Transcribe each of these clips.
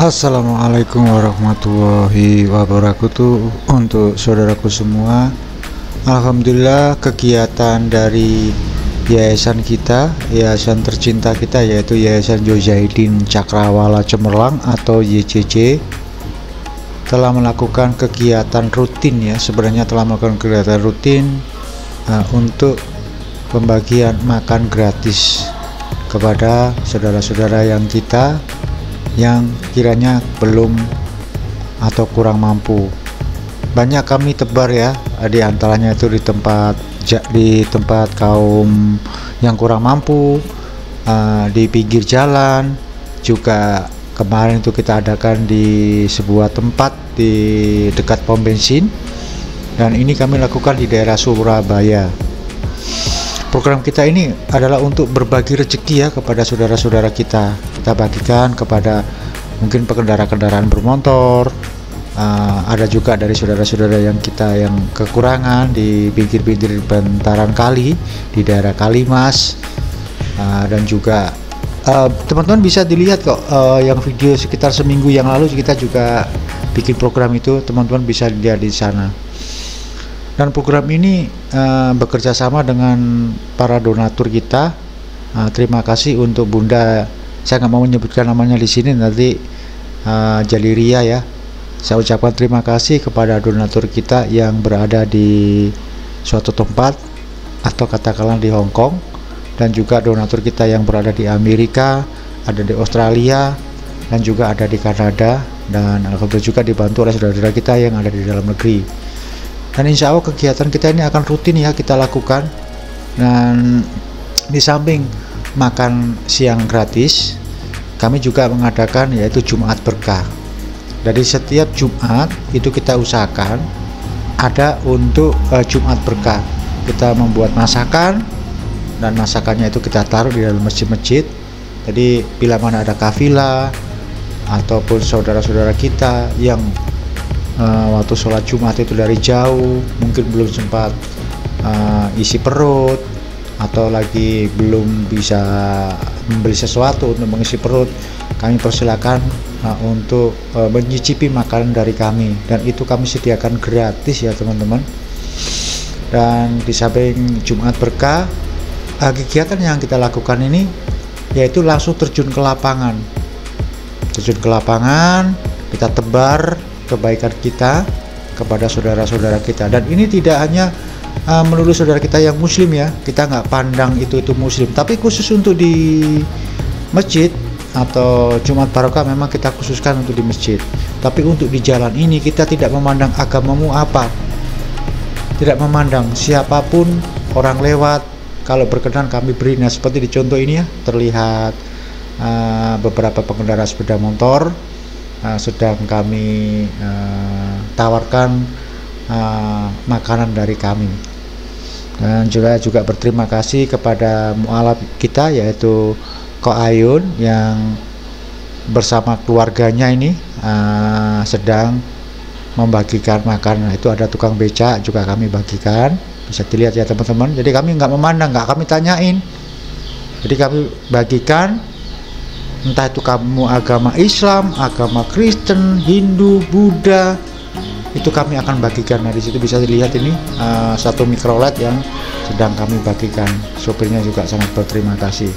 Assalamualaikum warahmatullahi wabarakatuh. Untuk saudaraku semua, alhamdulillah kegiatan dari yayasan kita, yayasan tercinta kita, yaitu Yayasan Djozaiddin Cakrawala Cemerlang atau YCC, telah melakukan kegiatan rutin ya. Sebenarnya telah melakukan kegiatan rutin untuk pembagian makan gratis kepada saudara-saudara yang kiranya belum atau kurang mampu. Banyak kami tebar ya, di antaranya itu di tempat kaum yang kurang mampu, di pinggir jalan. Juga kemarin itu kita adakan di sebuah tempat di dekat pom bensin, dan ini kami lakukan di daerah Surabaya. Program kita ini adalah untuk berbagi rezeki ya kepada saudara-saudara kita. Kita bagikan kepada mungkin pengendara kendaraan bermotor, ada juga dari saudara-saudara yang kekurangan di pinggir-pinggir bantaran kali di daerah Kalimas, dan juga teman-teman bisa dilihat kok yang video sekitar seminggu yang lalu kita juga bikin program itu, teman-teman bisa lihat di sana. Dan program ini bekerja sama dengan para donatur kita. Terima kasih untuk Bunda, saya nggak mau menyebutkan namanya di sini, nanti Jaliria ya. Saya ucapkan terima kasih kepada donatur kita yang berada di suatu tempat atau katakanlah di Hong Kong, dan juga donatur kita yang berada di Amerika, ada di Australia, dan juga ada di Kanada, dan alhamdulillah juga dibantu oleh saudara-saudara kita yang ada di dalam negeri. Dan insya Allah kegiatan kita ini akan rutin ya kita lakukan. Dan di samping makan siang gratis, kami juga mengadakan yaitu Jumat Berkah. Dari setiap Jumat itu kita usahakan ada untuk Jumat Berkah. Kita membuat masakan, dan masakannya itu kita taruh di dalam masjid-masjid. Jadi bila mana ada kafilah ataupun saudara-saudara kita yang waktu sholat Jumat itu dari jauh, mungkin belum sempat isi perut atau lagi belum bisa membeli sesuatu untuk mengisi perut, kami persilakan untuk menyicipi makanan dari kami, dan itu kami sediakan gratis ya teman-teman. Dan di samping Jumat Berkah, kegiatan yang kita lakukan ini yaitu langsung terjun ke lapangan. Kita tebar kebaikan kita kepada saudara-saudara kita. Dan ini tidak hanya melulu saudara kita yang muslim ya, kita nggak pandang itu muslim, tapi khusus untuk di masjid atau Jumat Barokah memang kita khususkan untuk di masjid. Tapi untuk di jalan ini kita tidak memandang agamamu apa, tidak memandang siapapun orang lewat, kalau berkenan kami beri. Nah seperti di contoh ini ya, terlihat beberapa pengendara sepeda motor sedang kami tawarkan makanan dari kami. Dan juga berterima kasih kepada mualaf kita yaitu Ko Ayun yang bersama keluarganya ini sedang membagikan makanan. Itu ada tukang becak juga kami bagikan, bisa dilihat ya teman-teman. Jadi kami nggak memandang, nggak kami tanyain, jadi kami bagikan. Entah itu kamu agama Islam, agama Kristen, Hindu, Buddha, itu kami akan bagikan. Nah di situ bisa dilihat ini satu mikrolet yang sedang kami bagikan. Sopirnya juga sangat berterima kasih.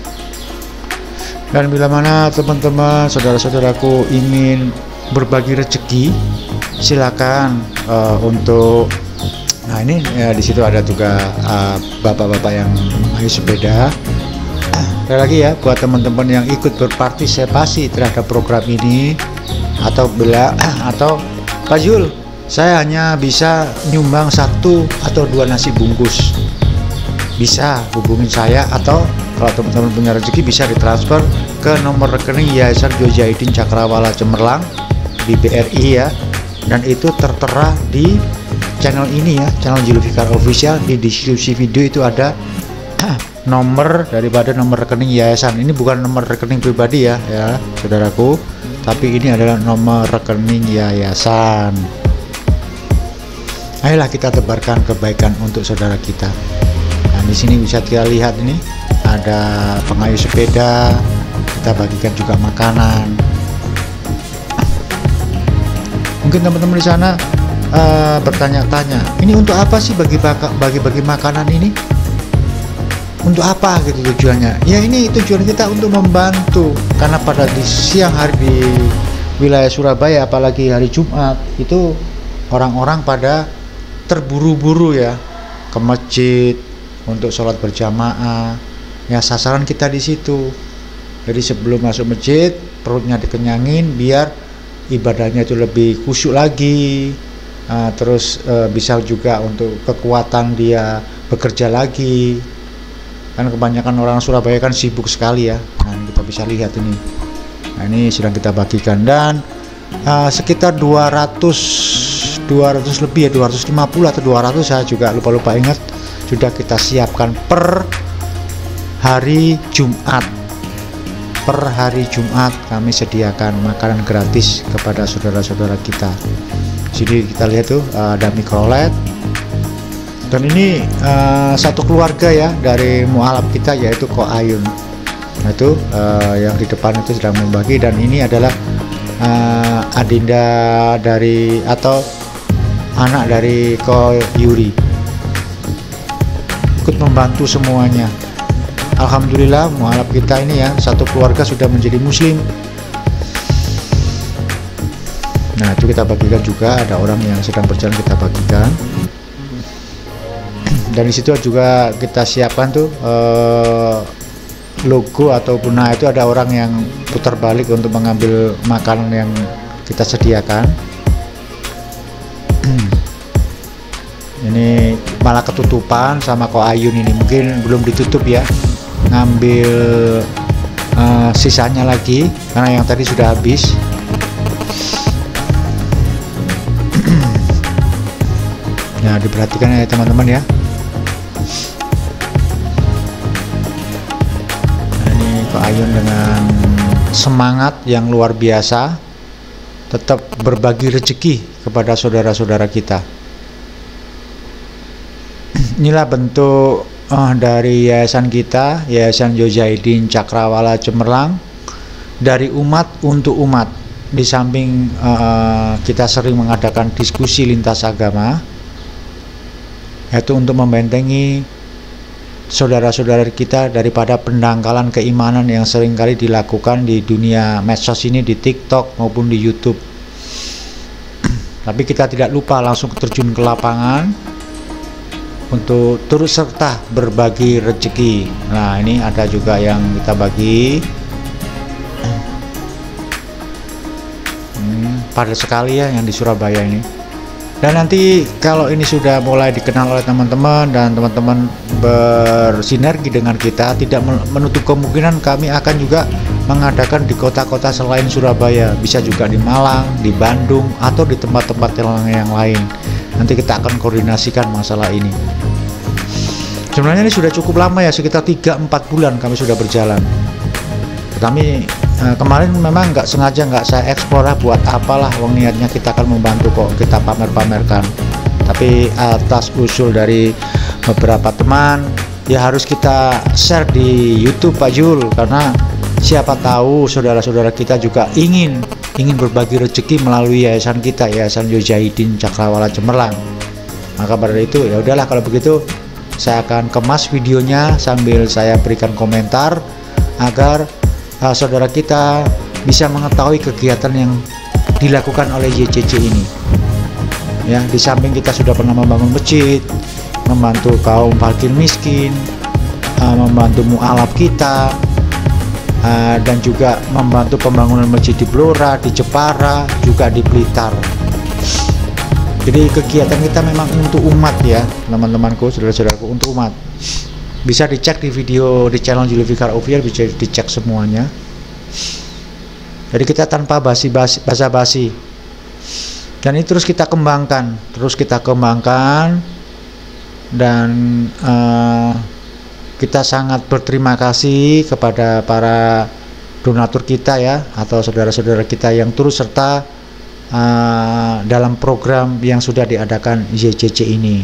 Dan bila mana teman-teman, saudara-saudaraku ingin berbagi rezeki, silakan untuk. Nah ini di situ ada juga bapak-bapak yang memakai sepeda. Sekali lagi ya, buat teman-teman yang ikut berpartisipasi terhadap program ini, atau Pak Jul, saya hanya bisa nyumbang 1 atau 2 nasi bungkus, bisa hubungin saya, atau kalau teman-teman punya rezeki bisa ditransfer ke nomor rekening Yayasan Djozaiddin Cakrawala Cemerlang di BRI ya. Dan itu tertera di channel ini ya, channel Zulfikar Official. Di deskripsi video itu ada nomor daripada nomor rekening yayasan. Ini bukan nomor rekening pribadi ya saudaraku, tapi ini adalah nomor rekening yayasan. Ayolah kita tebarkan kebaikan untuk saudara kita. Nah di sini bisa kita lihat ini ada pengayuh sepeda, kita bagikan juga makanan. Mungkin teman-teman di sana bertanya-tanya, ini untuk apa sih bagi-bagi makanan ini? Untuk apa gitu tujuannya? Ya ini tujuan kita untuk membantu, karena pada di siang hari di wilayah Surabaya, apalagi hari Jumat, itu orang-orang pada terburu-buru ya ke masjid untuk sholat berjamaah. Ya sasaran kita di situ. Jadi sebelum masuk masjid perutnya dikenyangin biar ibadahnya itu lebih khusyuk lagi. Terus bisa juga untuk kekuatan dia bekerja lagi. Kan kebanyakan orang Surabaya kan sibuk sekali ya. Nah kita bisa lihat ini. Nah ini sedang kita bagikan, dan sekitar 200 lebih ya, 250 atau 200, saya juga lupa ingat, sudah kita siapkan per hari Jumat. Per hari Jumat kami sediakan makanan gratis kepada saudara-saudara kita. Jadi kita lihat tuh ada mikrolet, dan ini satu keluarga ya dari mualaf kita, yaitu Ko Ayun. Nah itu yang di depan itu sedang membagi, dan ini adalah adinda dari atau anak dari Ko Yuri, ikut membantu semuanya. Alhamdulillah mualaf kita ini ya satu keluarga sudah menjadi muslim. Nah itu kita bagikan juga, ada orang yang sedang berjalan kita bagikan. Dan di situ juga kita siapkan tuh logo ataupun nah itu ada orang yang putar balik untuk mengambil makanan yang kita sediakan. Ini malah ketutupan sama Ko Ayun, ini mungkin belum ditutup ya, ngambil sisanya lagi karena yang tadi sudah habis. Nah diperhatikan ya teman-teman ya. Nah, ini Ko Ayun dengan semangat yang luar biasa tetap berbagi rezeki kepada saudara-saudara kita. Inilah bentuk dari yayasan kita, Yayasan Yojahidin Cakrawala Cemerlang, dari umat untuk umat. Di samping kita sering mengadakan diskusi lintas agama, yaitu untuk membentengi saudara-saudara kita daripada pendangkalan keimanan yang seringkali dilakukan di dunia medsos ini, di TikTok maupun di YouTube. Tapi kita tidak lupa langsung terjun ke lapangan untuk turut serta berbagi rezeki. Nah ini ada juga yang kita bagi. Padat sekali ya yang di Surabaya ini. Dan nanti kalau ini sudah mulai dikenal oleh teman-teman dan teman-teman bersinergi dengan kita, tidak menutup kemungkinan kami akan juga mengadakan di kota-kota selain Surabaya. Bisa juga di Malang, di Bandung, atau di tempat-tempat yang lain. Nanti kita akan koordinasikan masalah ini. Sebenarnya ini sudah cukup lama ya, sekitar 3-4 bulan kami sudah berjalan. Kami kemarin memang nggak sengaja nggak saya eksplor buat apalah, wong niatnya kita akan membantu kok, kita pamer-pamerkan. Tapi atas usul dari beberapa teman ya harus kita share di YouTube Pak Jul, karena siapa tahu saudara-saudara kita juga ingin berbagi rezeki melalui yayasan kita, Yayasan Yojahidin Cakrawala Cemerlang. Maka pada itu ya udahlah, kalau begitu saya akan kemas videonya sambil saya berikan komentar agar saudara kita bisa mengetahui kegiatan yang dilakukan oleh YCC ini. Ya, di samping kita sudah pernah membangun masjid, membantu kaum fakir miskin, membantu mualaf kita, dan juga membantu pembangunan masjid di Blora, di Jepara, juga di Blitar. Jadi kegiatan kita memang untuk umat ya teman-temanku, saudara-saudaraku, untuk umat. Bisa dicek di video di channel Julfikar Official, bisa dicek semuanya. Jadi kita tanpa basa-basi, dan ini terus kita kembangkan, dan kita sangat berterima kasih kepada para donatur kita ya, atau saudara-saudara kita yang turut serta dalam program yang sudah diadakan YCC ini.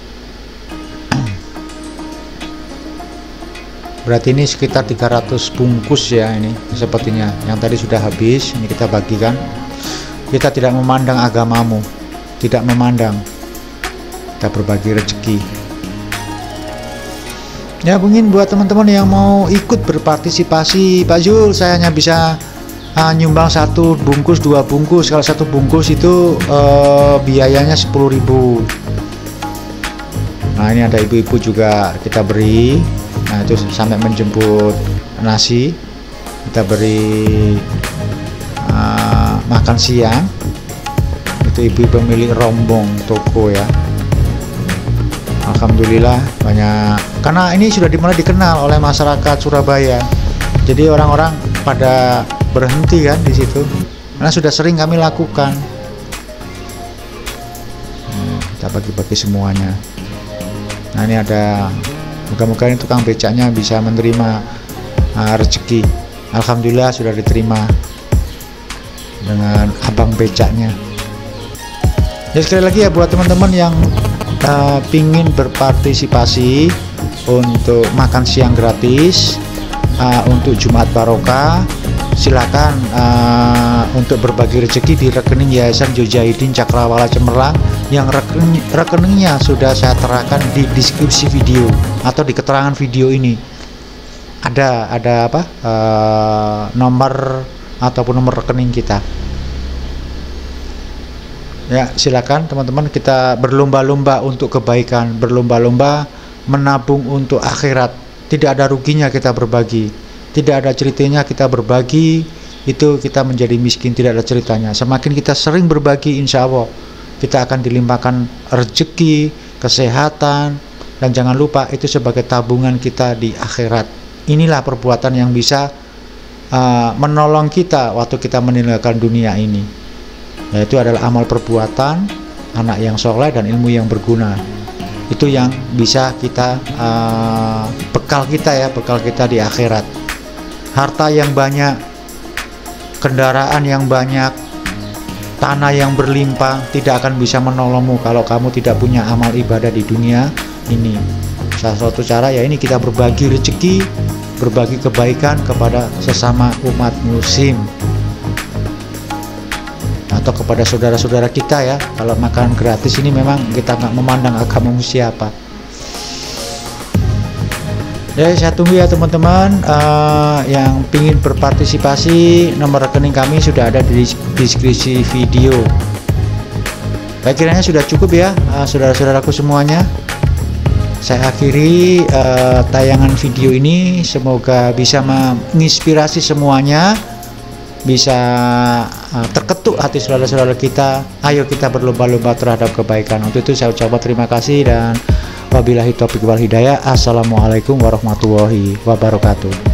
Berarti ini sekitar 300 bungkus ya, ini sepertinya yang tadi sudah habis, ini kita bagikan. Kita tidak memandang agamamu, tidak memandang. Kita berbagi rezeki. Ya mungkin buat teman-teman yang mau ikut berpartisipasi, Pak Zul, saya hanya bisa nyumbang 1 bungkus, 2 bungkus. Kalau 1 bungkus itu biayanya 10.000. Nah ini ada ibu-ibu juga kita beri. Nah itu sampai menjemput nasi, kita beri makan siang. Itu ibu pemilik rombong toko ya. Alhamdulillah banyak, karena ini sudah mulai dikenal oleh masyarakat Surabaya. Jadi orang-orang pada berhenti kan di situ, karena sudah sering kami lakukan. Kita bagi-bagi semuanya. Nah ini ada, moga-moga ini tukang becaknya bisa menerima rezeki. Alhamdulillah sudah diterima dengan abang becaknya. Ya sekali lagi ya buat teman-teman yang pingin berpartisipasi untuk makan siang gratis untuk Jumat Barokah, silakan untuk berbagi rezeki di rekening Yayasan Jojahidin Cakrawala Cemerlang yang rekeningnya sudah saya terahkan di deskripsi video atau di keterangan video ini. Ada apa nomor ataupun nomor rekening kita. Ya silakan teman-teman, kita berlomba-lomba untuk kebaikan, berlomba-lomba menabung untuk akhirat. Tidak ada ruginya kita berbagi, tidak ada ceritanya kita berbagi itu kita menjadi miskin, tidak ada ceritanya. Semakin kita sering berbagi, insya Allah kita akan dilimpahkan rezeki, kesehatan, dan jangan lupa itu sebagai tabungan kita di akhirat. Inilah perbuatan yang bisa menolong kita waktu kita meninggalkan dunia ini, yaitu adalah amal perbuatan, anak yang soleh, dan ilmu yang berguna. Itu yang bisa kita bekal kita di akhirat. Harta yang banyak, kendaraan yang banyak, tanah yang berlimpah tidak akan bisa menolongmu kalau kamu tidak punya amal ibadah di dunia ini. Salah satu cara ya ini, kita berbagi rezeki, berbagi kebaikan kepada sesama umat muslim atau kepada saudara-saudara kita ya. Kalau makan gratis ini memang kita nggak memandang agamamu siapa. Ya saya tunggu ya teman-teman yang ingin berpartisipasi. Nomor rekening kami sudah ada di deskripsi video. Baik, kiranya sudah cukup ya saudara-saudaraku semuanya. Saya akhiri tayangan video ini, semoga bisa menginspirasi semuanya, bisa terketuk hati saudara-saudara kita. Ayo kita berlomba-lomba terhadap kebaikan. Untuk itu saya ucapkan terima kasih dan wabillahi taufiq wal hidayah. Assalamualaikum warahmatullahi wabarakatuh.